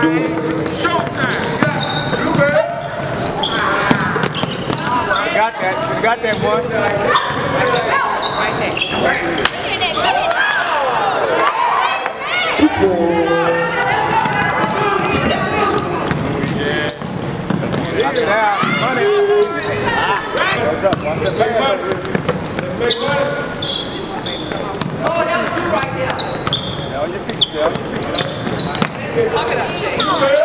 doing? Got that. You got that, boy. Knock it out. Money. What's up? Watch that pass. Oh, that was you right there. On your feet, Jeff. Look at that, Jay.